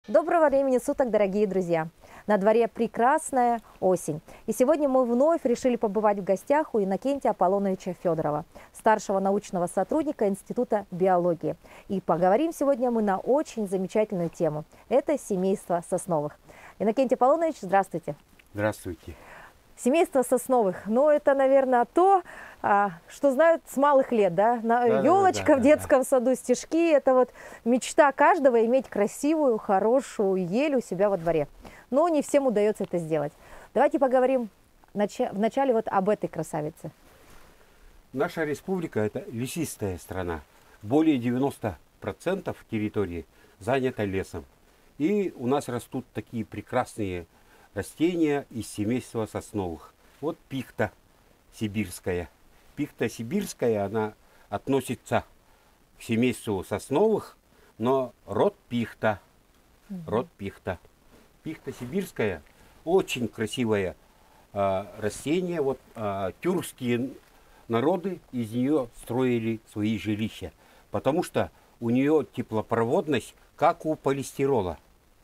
Доброго времени суток, дорогие друзья! На дворе прекрасная осень. И сегодня мы вновь решили побывать в гостях у Иннокентия Аполлоновича Федорова, старшего научного сотрудника Института биологии. И поговорим сегодня мы на очень замечательную тему. Это семейство Сосновых. Иннокентий Аполлонович, здравствуйте! Здравствуйте! Семейство Сосновых, это, наверное, то, что знают с малых лет, да? Елочка в детском саду, стишки, это вот мечта каждого иметь красивую, хорошую ель у себя во дворе. Но не всем удается это сделать. Давайте поговорим вначале вот об этой красавице. Наша республика – это лесистая страна. Более 90% территории занято лесом. И у нас растут такие прекрасные растения из семейства сосновых. Вот пихта сибирская. Пихта сибирская, она относится к семейству сосновых, но род пихта. Род пихта. Пихта сибирская очень красивое растение. Вот тюркские народы из нее строили свои жилища, потому что у нее теплопроводность, как у полистирола.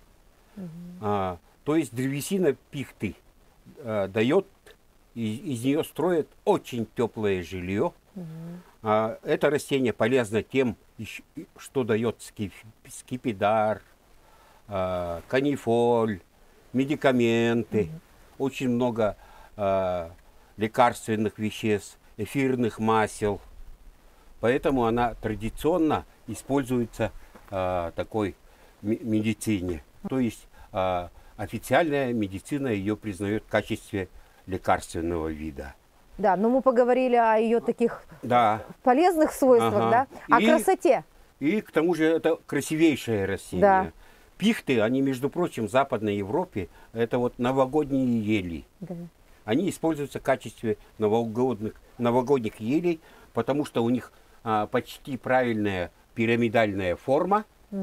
То есть древесина пихты дает, из нее строят очень теплое жилье. Это растение полезно тем, что дает скипидар, канифоль, медикаменты, очень много лекарственных веществ, эфирных масел. Поэтому она традиционно используется в такой медицине. То есть официальная медицина ее признает в качестве лекарственного вида. Да, но мы поговорили о ее таких полезных свойствах, да? О красоте. И к тому же это красивейшее растение. Да. Пихты, они, между прочим, в Западной Европе, это вот новогодние ели. Да. Они используются в качестве новогодних елей, потому что у них почти правильная пирамидальная форма.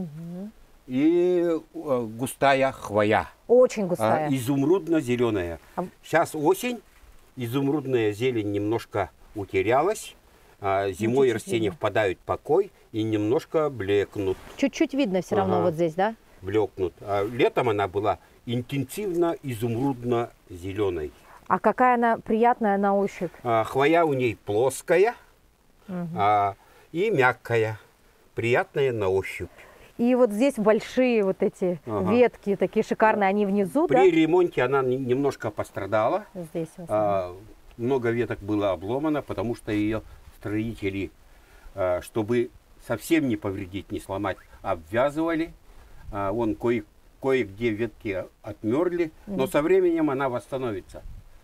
И густая хвоя. Очень густая. Изумрудно-зеленая. Сейчас осень, изумрудная зелень немножко утерялась. Зимой растения впадают в покой и немножко блекнут. Чуть-чуть видно все равно вот здесь, да? Блекнут. Летом она была интенсивно изумрудно-зеленой. А какая она приятная на ощупь? Хвоя у ней плоская и мягкая, приятная на ощупь. И вот здесь большие вот эти ветки, такие шикарные, они внизу, При ремонте она немножко пострадала. Здесь много веток было обломано, потому что ее строители, чтобы совсем не повредить, не сломать, обвязывали. Вон кое-где ветки отмерли, но со временем она восстановится.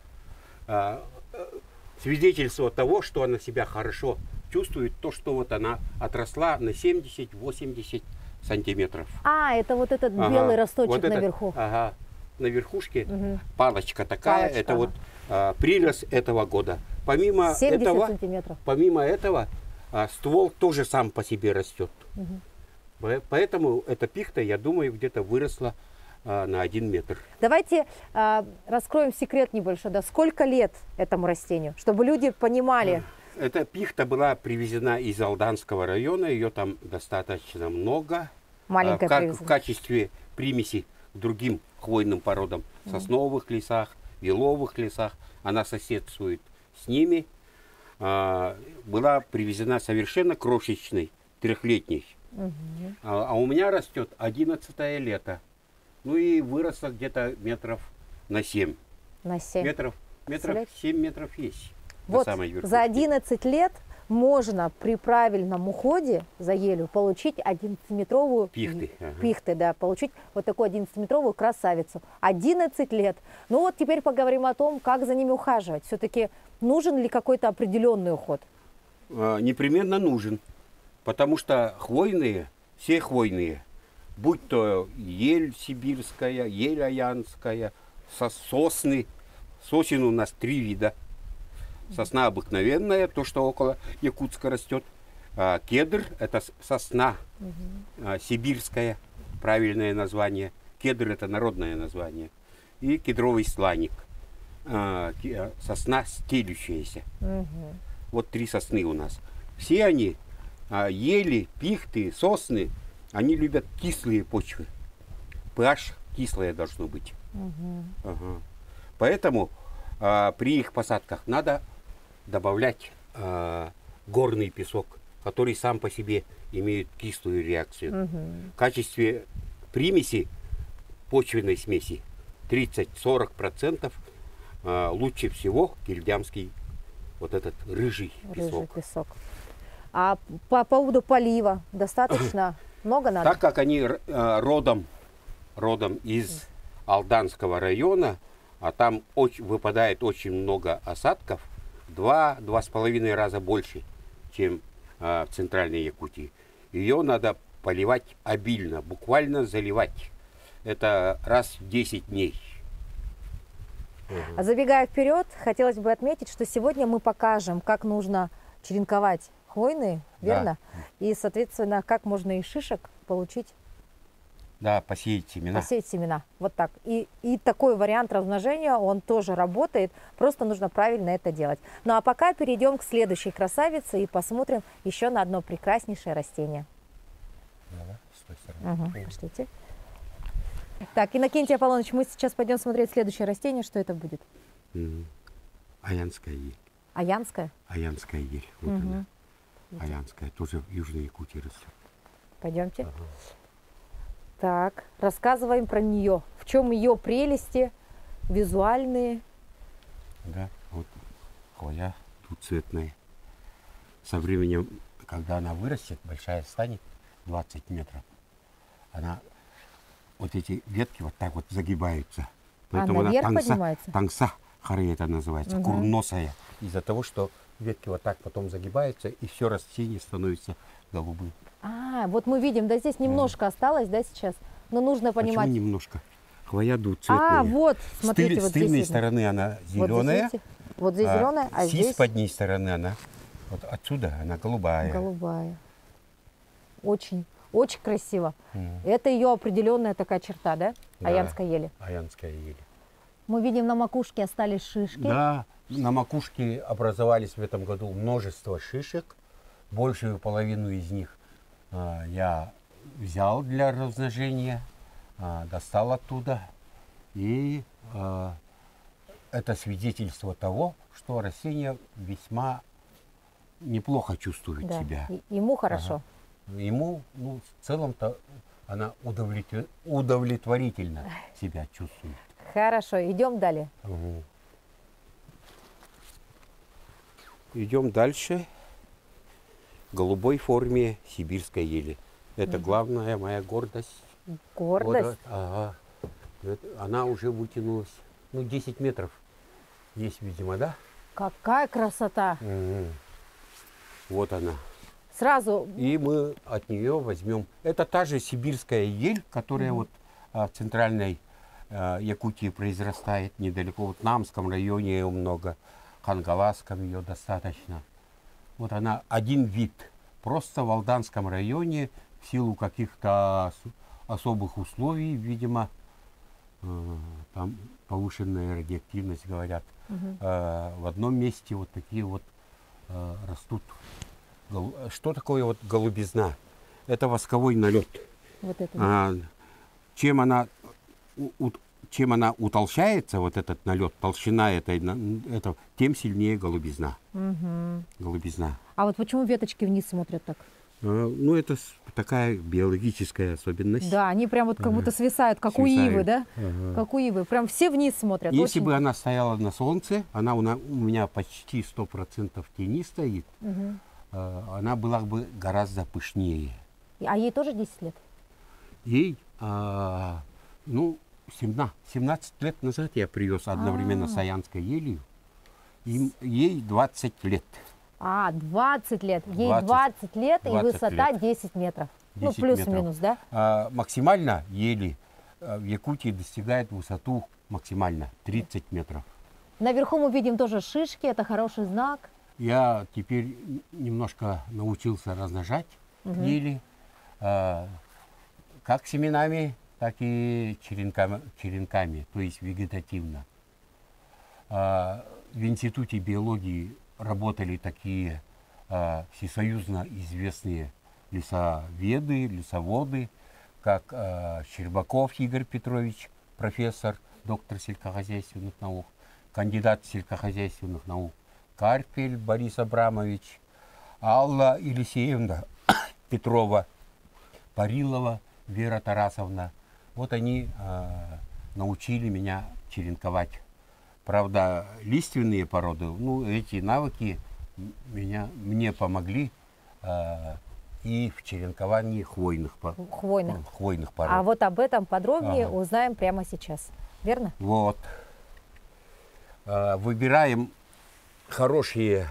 Свидетельство того, что она себя хорошо чувствует, то, что вот она отросла на 70-80 сантиметров. Это вот этот белый росточек вот наверху. На верхушке палочка такая. Это вот прирост этого года. Помимо 70 сантиметров. Помимо этого ствол тоже сам по себе растет. Поэтому эта пихта, я думаю, где-то выросла на 1 метр. Давайте раскроем секрет небольшой. Да, сколько лет этому растению, чтобы люди понимали? Эта пихта была привезена из Алданского района, ее там достаточно много. В качестве примеси к другим хвойным породам, в сосновых лесах, еловых лесах. Она соседствует с ними. Была привезена совершенно крошечной, 3-летней. А у меня растет 11-е лето. Ну и выросла где-то метров на 7. На 7? Метров 7 метров есть. Вот за 11 лет можно при правильном уходе за елью получить 11-метровую пихты, да, получить вот такую 11-метровую красавицу. 11 лет. Ну вот теперь поговорим о том, как за ними ухаживать. Все-таки нужен ли какой-то определенный уход? Непременно нужен, потому что хвойные, все хвойные, будь то ель сибирская, ель аянская, сосны. Сосен у нас 3 вида. Сосна обыкновенная, то, что около Якутска растет. Кедр – это сосна сибирская, правильное название. Кедр – это народное название. И кедровый сланик, сосна стелющаяся. Вот 3 сосны у нас. Все они, ели, пихты, сосны, они любят кислые почвы. pH кислое должно быть. Мгм. Ага. Поэтому при их посадках надо добавлять горный песок, который сам по себе имеет кислую реакцию. Мгм. В качестве примеси почвенной смеси 30-40% лучше всего кильдямский вот этот рыжий Рыжий песок. песок. А по поводу полива достаточно много надо? Так как они родом из Алданского района, а там выпадает очень много осадков, 2-2,5 раза больше, чем в центральной Якутии. Ее надо поливать обильно, буквально заливать. Это раз в 10 дней. А забегая вперед, хотелось бы отметить, что сегодня мы покажем, как нужно черенковать хвойные, верно? И, соответственно, как можно из шишек получить, Да, посеять семена. посеять семена. Вот так. И такой вариант размножения, он тоже работает, просто нужно правильно это делать. Ну а пока перейдем к следующей красавице и посмотрим еще на одно прекраснейшее растение. Давай, с той стороны. Угу, пошлите. Так, Иннокентий Аполлоныч, мы сейчас пойдем смотреть следующее растение. Что это будет? Аянская ель. Аянская? Аянская ель. Вот Мгм. она. Аянская. Тоже в Южной Якутии растет. Пойдемте. Так, рассказываем про нее. В чем ее прелести визуальные? Да, вот хвоя двуцветная. Со временем, когда она вырастет, большая станет, 20 метров, она, вот эти ветки вот так вот загибаются. Поэтому она наверх поднимается? тангса харе это называется, Мгм. курносая. Из-за того, что ветки вот так потом загибаются, и все растение становится голубым. А, вот мы видим, да, здесь немножко осталось, да, сейчас. Но нужно понимать. Почему немножко? Хвоя двуцветная. А, вот, смотрите, С вот тыльной здесь. видно. стороны она Вот здесь, зеленая, видите? Вот здесь зеленая, а с здесь подней стороны она, вот отсюда она голубая. голубая. Очень, очень красиво. М. Это ее определенная такая черта, да? Да. Аянской ели. Аянская ель. Мы видим, на макушке остались шишки. Да, на макушке образовались в этом году множество шишек. Большую половину из них я взял для размножения, достал оттуда. И это свидетельство того, что растение весьма неплохо чувствует Да, себя. ему хорошо. Ему, в целом-то, она удовлетворительно себя чувствует. Хорошо, идем далее. Мгм. Идем дальше. В голубой форме сибирской ели. Это главная моя гордость. Гордость. Вот, ага. Она уже вытянулась. 10 метров есть, видимо, да? Какая красота. Мгм. Вот она. Сразу И мы от нее возьмем. Это та же сибирская ель, которая вот в центральной Якутии произрастает недалеко. Вот в Намском районе ее много, в Хангаласском ее достаточно. Вот она один вид. Просто в Алданском районе в силу каких-то особых условий, видимо, там повышенная радиоактивность, говорят, в одном месте вот такие вот растут. Что такое вот голубизна? Это восковой налет. вот это. Чем она утолщается, вот этот налет, толщина это, тем сильнее голубизна. Мгм. Голубизна. А вот почему веточки вниз смотрят так? Это такая биологическая особенность. Да, они прям вот как будто свисают, как у Свисают. ивы, да? Ага. Как у ивы. Прям все вниз смотрят. Если Очень- бы она стояла на солнце, она у меня почти 100% в тени стоит, Мгм. она была бы гораздо пышнее. А ей тоже 10 лет? Ей, 17 лет назад я привез одновременно с Аянской елью. Ей 20 лет. 20 лет. Ей 20. 20 лет и 20 высота лет. 10 метров. 10 плюс-минус, да? Максимально ели в Якутии достигает высоту максимально 30 метров. Наверху мы видим тоже шишки, это хороший знак. Я теперь немножко научился размножать ели, как семенами, так и черенками, то есть вегетативно. В Институте биологии работали такие всесоюзно известные лесоведы, как Щербаков Игорь Петрович, профессор, доктор сельскохозяйственных наук, кандидат сельскохозяйственных наук, Карпель Борис Абрамович, Алла Елисеевна Петрова, Парилова Вера Тарасовна. Вот они научили меня черенковать. Правда, лиственные породы, ну, эти навыки мне помогли и в черенковании хвойных пород. А вот об этом подробнее узнаем прямо сейчас. Верно? Вот. Выбираем хорошие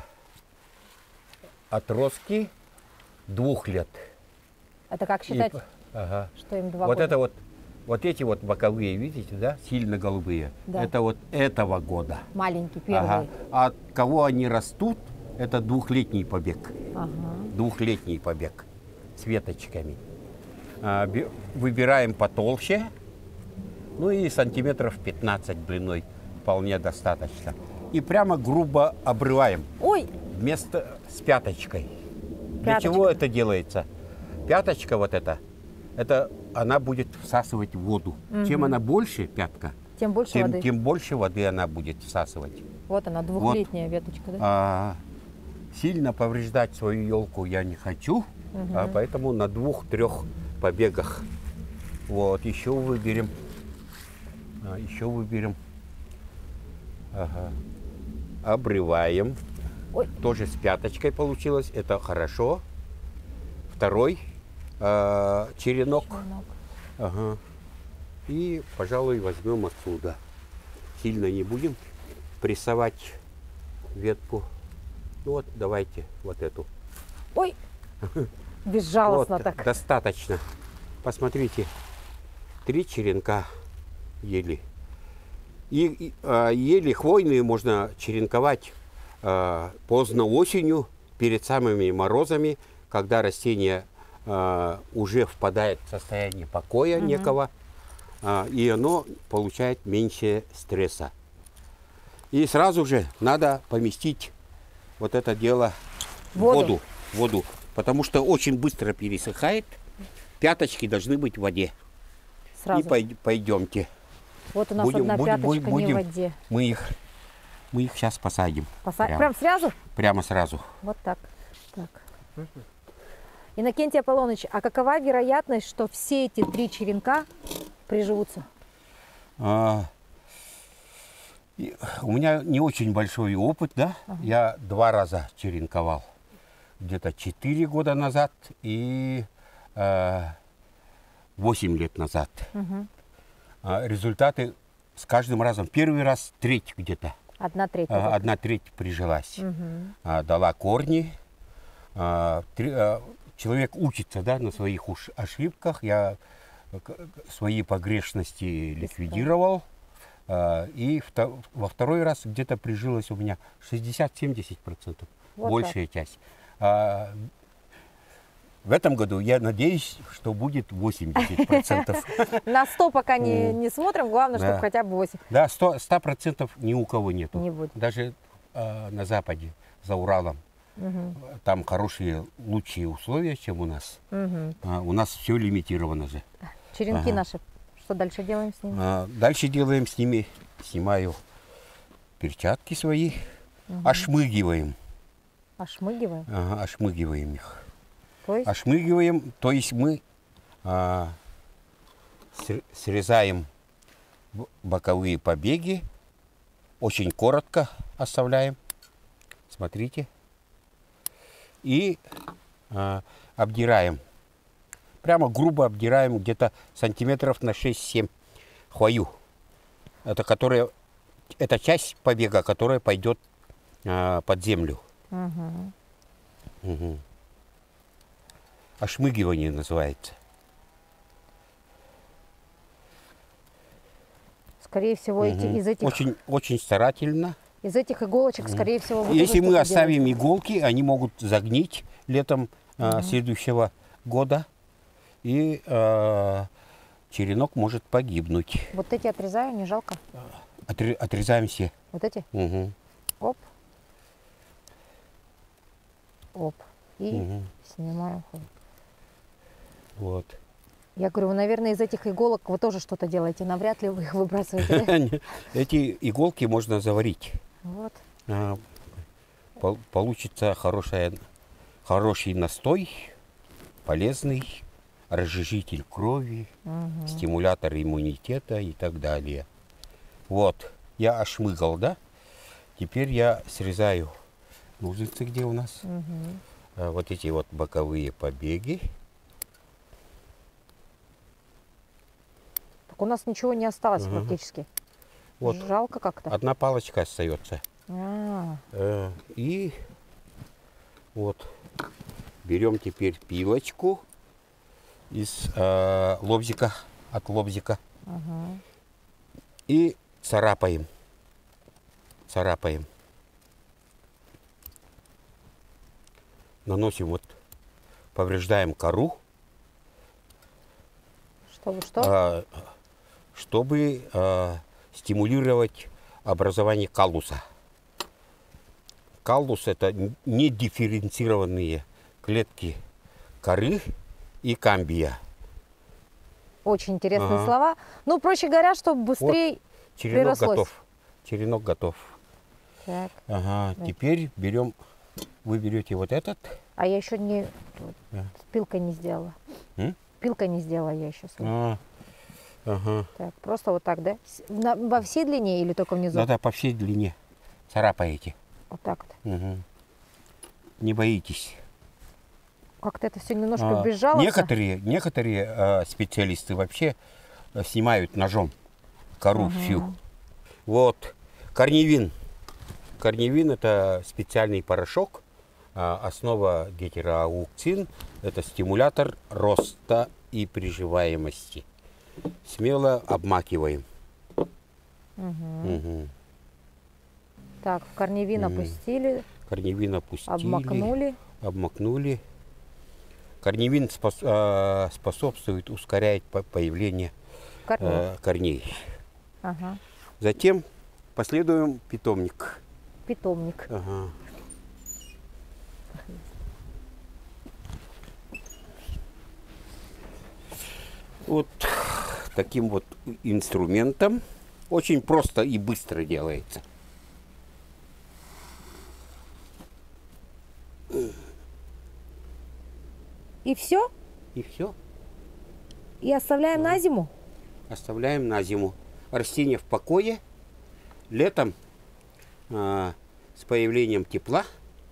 отростки 2 лет. Это как считать, что им 2 года? Это вот эти вот боковые, видите, да, сильно голубые, да. Это вот этого года. Маленькие, первые. А от кого они растут, это 2-летний побег. 2-летний побег с веточками. Выбираем потолще, ну и сантиметров 15 длиной вполне достаточно. И прямо грубо обрываем. Ой! Вместо с пяточкой. Пяточка. Для чего это делается? Пяточка вот эта, она будет всасывать воду. Чем она больше, пятка, тем больше воды. Тем больше воды она будет всасывать. Вот она, 2-летняя веточка, да? Сильно повреждать свою елку я не хочу, поэтому на 2-3 побегах. Вот, еще выберем. Обрываем. Ой. Тоже с пяточкой получилось, это хорошо. Второй черенок. И, пожалуй, возьмем отсюда. Сильно не будем прессовать ветку. Ну вот, давайте вот эту. Ой, безжалостно вот, так. Достаточно. Посмотрите, 3 черенка ели. И ели хвойные можно черенковать поздно осенью, перед самыми морозами, когда растение уже впадает в состояние покоя некого, и оно получает меньше стресса. И сразу же надо поместить вот это дело в воду, потому что очень быстро пересыхает. Пяточки должны быть в воде. Сразу. И пойдемте. Вот у нас одна пяточка не в воде. Мы их сейчас посадим. Прям сразу? Прямо сразу. Вот так. Иннокентий Аполлоныч, а какова вероятность, что все эти 3 черенка приживутся? У меня не очень большой опыт, да? Я 2 раза черенковал. Где-то 4 года назад и 8 лет назад. Результаты с каждым разом. Первый раз треть где-то. 1/3. 1/3 прижилась. Дала корни. Человек учится, да, на своих ошибках. Я свои погрешности ликвидировал. И во второй раз где-то прижилось у меня 60-70%. Вот большая часть. В этом году я надеюсь, что будет 80%. На 100 пока не смотрим, главное, чтобы хотя бы 8. Да, 100% ни у кого нету. Не будет. Даже на Западе, за Уралом. Там хорошие, лучшие условия, чем у нас. У нас все лимитировано же. Черенки наши, что дальше делаем с ними? Дальше делаем с ними, снимаю перчатки свои, ошмыгиваем. Ошмыгиваем? Ошмыгиваем их. То есть? Ошмыгиваем, то есть мы срезаем боковые побеги, очень коротко оставляем, смотрите, и обдираем. Прямо грубо обдираем где-то сантиметров на 6-7 хвою. Это часть побега, которая пойдет под землю. Ошмыгивание называется. Скорее всего, из этих... Очень старательно. Из этих иголочек, скорее всего... Если мы оставим иголки, они могут загнить летом следующего года. И черенок может погибнуть. Вот эти отрезаю, не жалко? Отрезаем все. Вот эти? Оп. Оп. И снимаем. Вот. Я говорю, вы, наверное, из этих иголок вы тоже что-то делаете. Навряд ли вы их выбрасываете. Да? Эти иголки можно заварить. Вот. Получится хороший настой, полезный, разжижитель крови, стимулятор иммунитета и так далее. Вот, я ошмыгал, да? Теперь я срезаю ножницы, где у нас. Вот эти вот боковые побеги. Так у нас ничего не осталось практически. Вот. Жалко как-то. Одна палочка остается. И вот берем теперь пилочку из лобзика, от лобзика. И царапаем. Наносим вот, повреждаем кору. Чтобы стимулировать образование каллуса. Каллус — это недифференцированные клетки коры и камбия. Очень интересные слова. Ну, проще говоря, чтобы быстрее вот, черенок прирослось. готов. Черенок готов. Так. Ага, да. Теперь берем, вы берете вот этот. А я еще не пилкой не сделала. Пилкой не сделала я еще. Так, просто вот так, да? Во всей длине или только внизу? Да, по всей длине. Царапаете. Вот так вот. Не боитесь. Как-то это все немножко безжалостно. Некоторые специалисты вообще снимают ножом кору всю. Вот. Корневин. Корневин — это специальный порошок. Основа гетероаукцин. Это стимулятор роста и приживаемости. Смело обмакиваем. Так, корневин опустили. Корневин опустили. Обмакнули. Корневин способствует ускорять появление корней. Затем последуем питомник. Вот таким вот инструментом. Очень просто и быстро делается. И все? И все. И оставляем на зиму? Оставляем на зиму. Растения в покое. Летом с появлением тепла,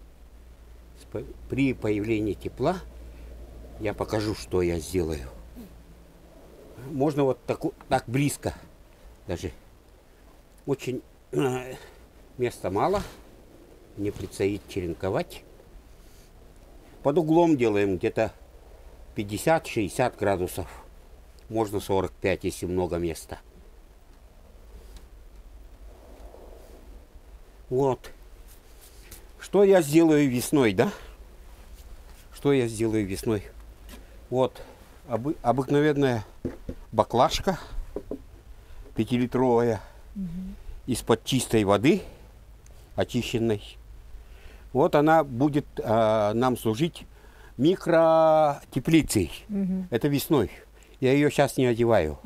при появлении тепла, я покажу, что я сделаю. Можно вот так близко даже. Очень места мало. Не предстоит черенковать. Под углом делаем где-то 50-60 градусов. Можно 45, если много места. Вот. Что я сделаю весной, да? Что я сделаю весной? Вот. Обыкновенная баклажка 5-литровая из-под чистой воды, очищенной. Вот она будет нам служить микротеплицей. Это весной. Я ее сейчас не одеваю.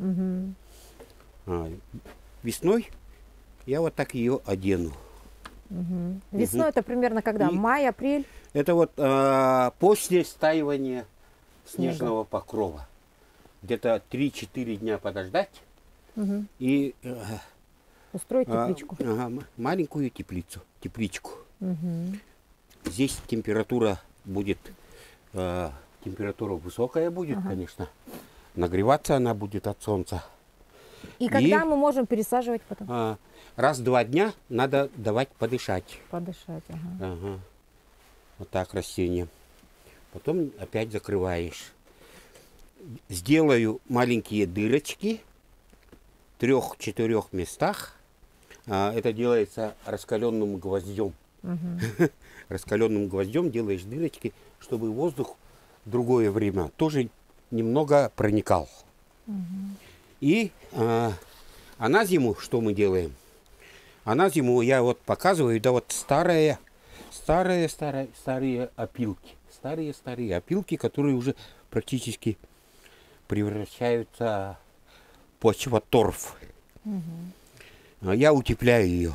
Весной я вот так ее одену. Весной это примерно когда? Май, апрель? Это вот после стаивания снежного покрова. Где-то 3-4 дня подождать и устроить тепличку. Маленькую тепличку. Здесь температура будет, температура высокая будет, конечно. Нагреваться она будет от солнца. И когда мы можем пересаживать потом? Раз в 2 дня надо давать подышать. Вот так растение. Потом опять закрываешь. Сделаю маленькие дырочки в 3-4 местах. Это делается раскаленным гвоздем. Раскаленным гвоздем делаешь дырочки, чтобы воздух в другое время тоже немного проникал. И на зиму что мы делаем? А на зиму я вот показываю, да вот старые опилки. Старые опилки, которые уже практически превращаются в почвоторф. Я утепляю ее.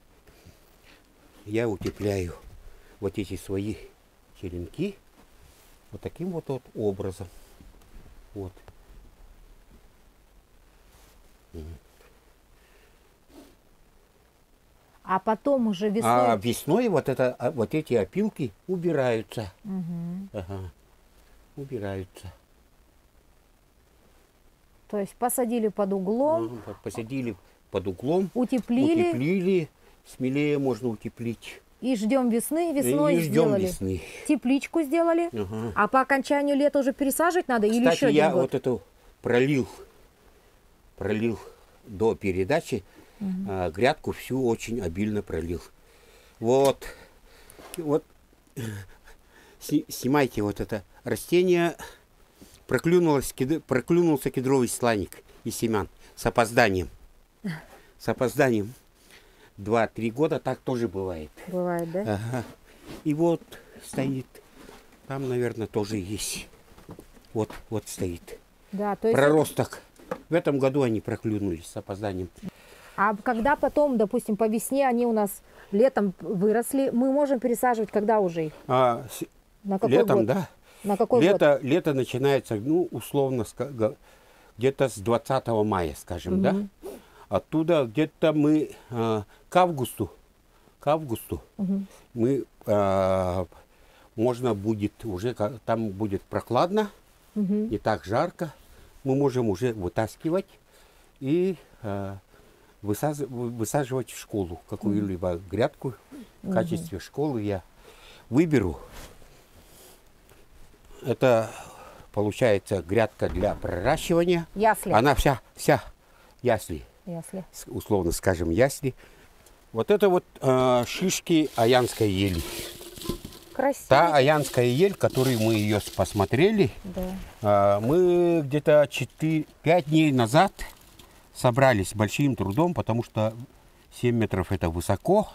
Я утепляю вот эти свои черенки вот таким вот образом. Вот. А потом уже весной... А весной вот эти опилки убираются. Ага. Убираются. То есть посадили под углом, Посадили под углом, утеплили, утеплили, смелее можно утеплить. и ждем весны, весной И ждем сделали. весны. Тепличку сделали, Ага. а по окончанию лета уже пересаживать надо или Кстати, еще один я год? вот эту пролил до передачи, грядку всю очень обильно пролил. Вот снимайте вот это растение, проклюнулся кедровый сланик из семян с опозданием. С опозданием 2-3 года, так тоже бывает. Бывает, да? Ага. И вот стоит, там, наверное, тоже есть. Вот стоит. Да, то есть... Проросток. В этом году они проклюнулись с опозданием. А когда потом, допустим, по весне они у нас летом выросли, мы можем пересаживать когда уже их? На какой Летом, год? да. На какой год? Лето начинается, ну, условно, где-то с 20 мая, скажем, да. Оттуда где-то мы к августу мы можно будет уже, там будет прохладно, не так жарко, мы можем уже вытаскивать и высаживать в школу какую-либо грядку. В качестве школы я выберу. Это получается грядка для проращивания. Ясли. Она вся ясли. Ясли. Условно скажем, ясли. Вот это вот шишки аянской ели. Красиво. Та аянская ель, которую мы ее посмотрели, Да. мы где-то 5 дней назад собрались с большим трудом, потому что 7 метров это высоко.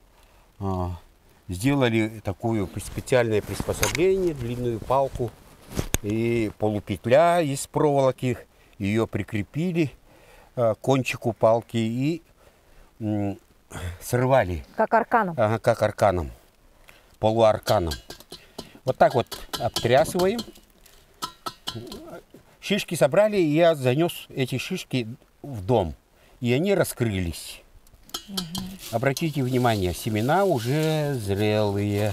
Сделали такое специальное приспособление, длинную палку и полупетля из проволоки. Ее прикрепили к кончику палки и срывали. Как арканом. Ага, как арканом, полуарканом. Вот так вот обтрясываем. Шишки собрали, и я занес эти шишки в дом. И они раскрылись. Обратите внимание, семена уже зрелые.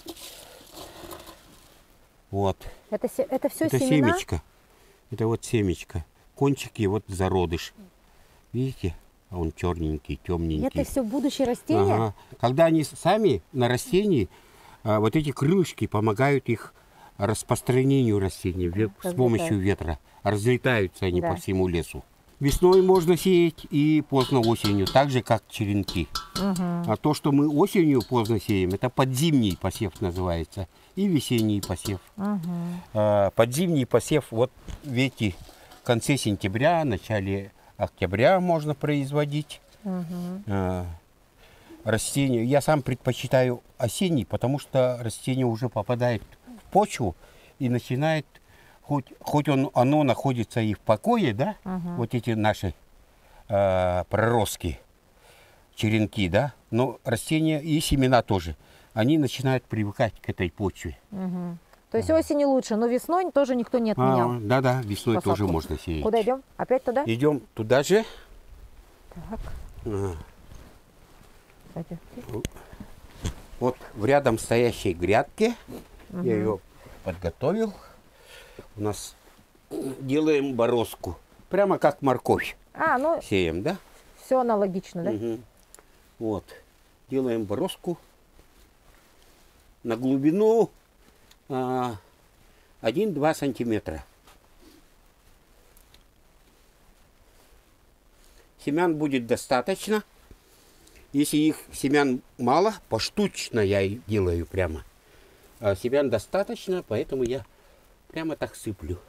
Вот. Это все Это семена? семечко. Это вот семечко. Кончики, вот зародыш. Видите? А он черненький, темненький. Это все будущее растение? Ага. Когда они сами на растении, вот эти крылышки помогают их распространению растений с помощью ветра. Разлетаются они по всему лесу. Весной можно сеять и поздно осенью, так же как черенки. А то, что мы осенью поздно сеем, это подзимний посев называется. И весенний посев. Подзимний посев, вот видите, в конце сентября, начале октября можно производить. Растения. Я сам предпочитаю осенний, потому что растение уже попадает в почву и начинает, хоть оно находится и в покое, да, вот эти наши проростки, черенки, да, но растения и семена тоже, они начинают привыкать к этой почве. То есть осенью лучше, но весной тоже никто не отменял. Да, весной посадку. тоже можно сеять. Куда идем? Опять туда? Идем туда же. Так. Кстати. Вот в рядом стоящей грядке я ее подготовил. У нас делаем бороздку. Прямо как морковь. Ну, Сеем, да? все аналогично, да? Вот. Делаем бороздку на глубину 1-2 сантиметра. Семян будет достаточно. Если их семян мало, поштучно я их делаю прямо. А семян достаточно, поэтому я прямо так сыплю.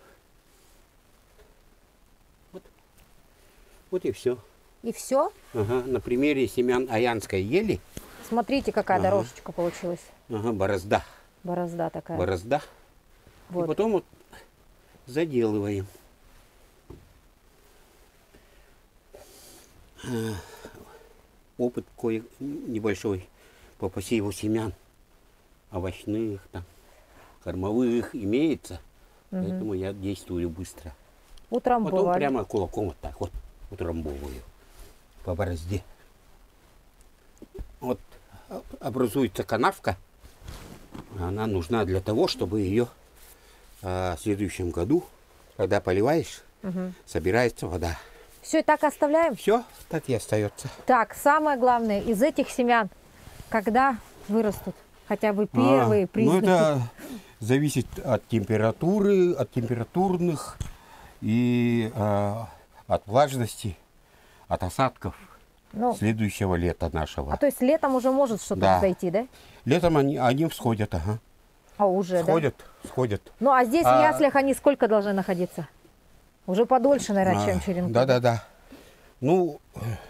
Вот и все. И все? Ага, на примере семян аянской ели. Смотрите, какая дорожечка получилась. Ага, борозда. Борозда такая. Борозда. Вот. И потом вот заделываем. опыт небольшой по посеву семян овощных, там, кормовых имеется, поэтому я действую быстро. Потом прямо кулаком вот так вот утрамбовываю по борозде. Вот образуется канавка, она нужна для того, чтобы ее в следующем году, когда поливаешь, собирается вода. Все, и так оставляем? Все, так и остается. Так, самое главное, из этих семян, когда вырастут хотя бы первые признаки? Ну, это зависит от температуры, от температурных и от влажности, от осадков следующего лета нашего. А то есть летом уже может что-то взойти, да? Летом они всходят, ага. А уже, Всходят. Ну, а здесь в яслях они сколько должны находиться? Уже подольше, наверное, чем черенки. Да. Ну,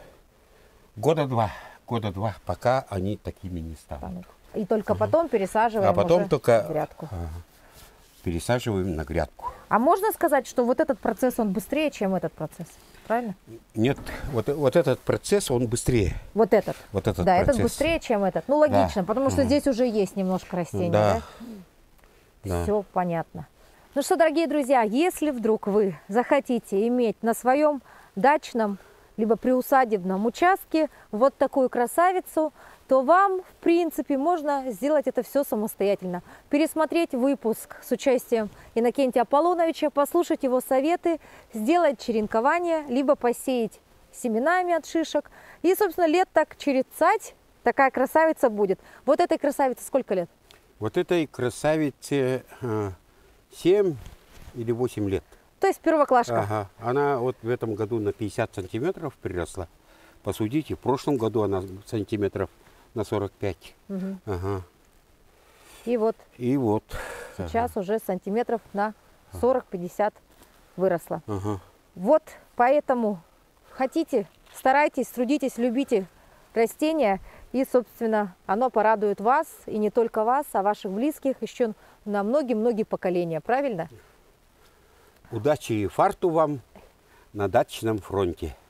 года два, пока они такими не станут. И только потом пересаживаем потом уже только в грядку. Пересаживаем на грядку. А можно сказать, что вот этот процесс, он быстрее, чем этот процесс? Правильно? Нет, вот этот процесс, он быстрее. Вот этот? Вот этот да, процесс. Этот быстрее, чем этот. Ну, логично, потому что здесь уже есть немножко растений, да? Все понятно. Ну что, дорогие друзья, если вдруг вы захотите иметь на своем дачном либо приусадебном участке вот такую красавицу, то вам, в принципе, можно сделать это все самостоятельно. Пересмотреть выпуск с участием Иннокентия Аполлоновича, послушать его советы, сделать черенкование, либо посеять семенами от шишек. И, собственно, лет так через цать такая красавица будет. Вот этой красавице сколько лет? Вот этой красавице 7 или 8 лет. То есть первоклашка. Ага. Она вот в этом году на 50 сантиметров приросла. Посудите, в прошлом году она сантиметров на 45. Ага. И вот сейчас уже сантиметров на 40-50 выросла. Вот поэтому хотите, старайтесь, трудитесь, любите растения. И, собственно, оно порадует вас, и не только вас, а ваших близких еще на многие-многие поколения. Правильно? Удачи и фарту вам на дачном фронте.